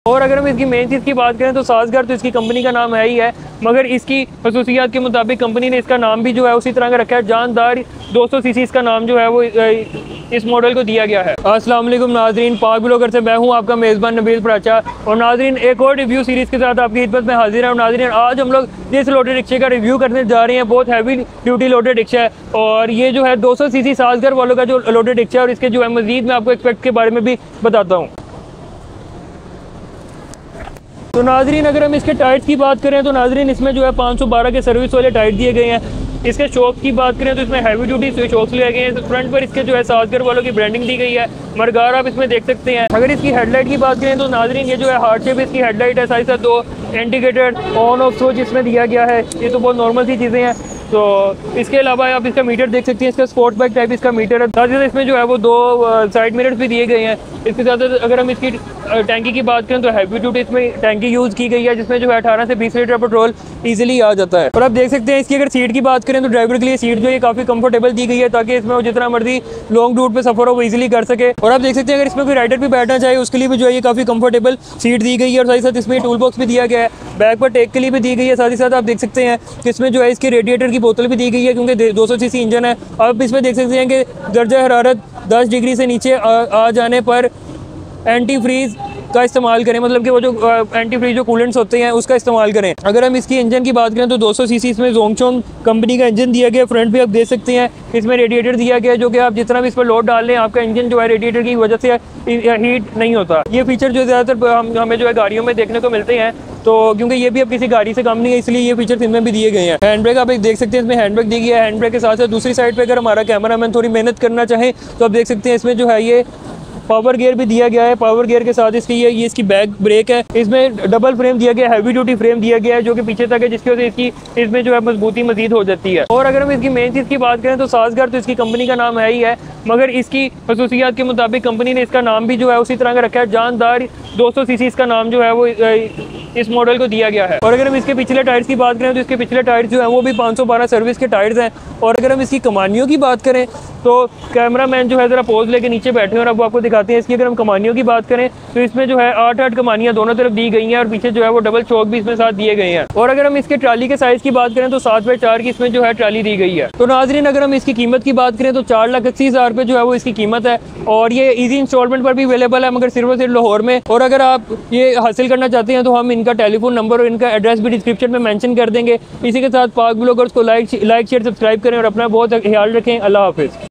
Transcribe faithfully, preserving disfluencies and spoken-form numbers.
और अगर हम इसकी मेन चीज़ की बात करें तो साज़गर तो इसकी कंपनी का नाम है ही है, मगर इसकी खसूसियात के मुताबिक कंपनी ने इसका नाम भी जो है उसी तरह का रखा है। जानदार दो सौ सी सी इसका नाम जो है वो इस मॉडल को दिया गया है। अस्सलाम वालेकुम नाजरीन, पाक ब्लॉगर से मैं हूँ आपका मेज़बान नबील पराचा। और नाजरीन एक और रिव्यू सीरीज़ के साथ आपकी खिदमत में हाजिर है। नाजरीन आज हम लोग जिस लोडेड रिक्शे का रिव्यू करने जा रहे हैं बहुत हैवी ड्यूटी लोडेड रिक्शा है, और ये जो है दो सौ सी सी साज़गर वालों का जो लोडेड रिक्शा है। और इसके जो है मज़ीद मैं आपको एक्सपेक्ट के बारे में भी बताता हूँ। तो नाजरीन अगर हम इसके टायर्स की बात करें तो नाजरीन इसमें जो है पाँच सौ बारह के सर्विस वाले टायर दिए गए हैं। इसके शॉक की बात करें तो इसमें हैवी ड्यूटी शॉक्स लिए गए हैं। तो फ्रंट पर इसके जो है साज़गर वालों की ब्रांडिंग दी गई है, मरगार आप इसमें देख सकते हैं। अगर इसकी हेडलाइट की बात करें तो नाजरीन ये जो है हार्ड शेप इसकी हेडलाइट है, साथ ही साथ दो इंडिकेटर ऑन ऑफ स्विच इसमें दिया गया है। ये तो बहुत नॉर्मल सी चीज़ें हैं। तो इसके अलावा आप इसका मीटर देख सकते हैं, इसका स्पोर्ट बाइक टाइप इसका मीटर है। साथ ही साथ इसमें जो है वो दो साइड मिरर्स भी दिए गए हैं। इसके साथ अगर हम इसकी टैंकी की बात करें तो हैवी ड्यूटी इसमें टैंकी यूज़ की गई है, जिसमें जो है अठारह से बीस लीटर पेट्रोल इजीली आ जाता है। और आप देख सकते हैं इसकी अगर सीट की बात करें तो ड्राइवर के लिए सीट जो है काफ़ी कंफर्टेबल दी गई है, ताकि इसमें वो जितना मर्जी लॉन्ग रूट पे सफ़र हो वो इजीली कर सके। और आप देख सकते हैं अगर इसमें कोई राइडर भी बैठना चाहे उसके लिए भी जो है ये काफ़ी कंफर्टेबल सीट दी गई है। और साथ ही साथ इसमें टूल बॉक्स भी दिया गया है, बैक पर टेक के लिए भी दी गई है। साथ ही साथ आप देख सकते हैं कि इसमें जो है इसके रेडिएटर की बोतल भी दी गई है, क्योंकि दो सौ सी सी इंजन है। आप इसमें देख सकते हैं कि दर्जा हरारत दस डिग्री से नीचे आ, आ जाने पर एंटी फ्रीज का इस्तेमाल करें, मतलब कि वो जो एंटी फ्रीज जो कूलेंट्स होते हैं उसका इस्तेमाल करें। अगर हम इसकी इंजन की बात करें तो दो सौ सी सी इसमें जोंगचोंग कंपनी का इंजन दिया गया। फ्रंट भी आप देख सकते हैं इसमें रेडिएटर दिया गया है, जो कि आप जितना भी इस पर लोड डाल लें आपका इंजन जो है रेडिएटर की वजह से हीट नहीं होता। ये फीचर जो ज़्यादातर हम हमें जो है गाड़ियों में देखने को मिलते हैं, तो क्योंकि ये भी अब किसी गाड़ी से कम नहीं है, इसलिए ये फीचर इनमें भी दिए गए हैं। हैंड ब्रेक आप एक देख सकते हैं, इसमें हैंड ब्रेक दी गई है। हैंड ब्रेक के साथ साथ दूसरी साइड पे अगर हमारा कैमरामैन थोड़ी मेहनत करना चाहे तो आप देख सकते हैं इसमें जो है ये पावर गियर भी दिया गया है। पावर गियर के साथ इसकी ये, ये इसकी बैक ब्रेक है। इसमें डबल फ्रेम दिया गया है, हैवी ड्यूटी फ्रेम दिया गया है जो कि पीछे तक है, जिसकी वजह से इसकी इसमें जो है मजबूती मजीद हो जाती है। और अगर हम इसकी मेन चीज़ की बात करें तो साज़गर तो इसकी कंपनी का नाम है ही है, मगर इसकी खसूसियात के मुताबिक कंपनी ने इसका नाम भी जो है उसी तरह का रखा है। जानदार दो सौ सी सी इसका नाम जो है वो इस मॉडल को दिया गया है। और अगर हम इसके पिछले टायर्स की बात करें तो इसके पिछले टायर्स जो हैं वो भी पाँच सौ बारह सर्विस के टायर्स हैं। और अगर हम इसकी कमानियों की बात करें तो कैमरामैन जो है ज़रा पोज लेके नीचे बैठे हैं और अब आपको दिखाते हैं इसकी अगर हम कमानियों की बात करें तो इसमें जो है आठ आठ कमानियाँ दोनों तरफ दी गई हैं, और पीछे जो है वो डबल चौक भी इसमें साथ दिए गए हैं। और अगर हम इसके ट्राली के साइज़ की बात करें तो सात बाई चार की इसमें जो है ट्राली दी गई है। तो नाजरीन अगर हम इसकी कीमत की बात करें तो चार लाख अस्सी हज़ार रुपये जो है वो इसकी कीमत है, और ये ईजी इंस्टॉलमेंट पर भी अवेलेबल है, मगर सिर्फ और सिर्फ लाहौर में। और अगर आप ये हासिल करना चाहते हैं तो हम इनका टेलीफोन नंबर और इनका एड्रेस भी डिस्क्रिप्शन में मेंशन कर देंगे। इसी के साथ पाक ब्लॉगर्स को लाइक लाइक शेयर सब्सक्राइब करें और अपना बहुत ख्याल रखें। अल्लाह हाफिज़।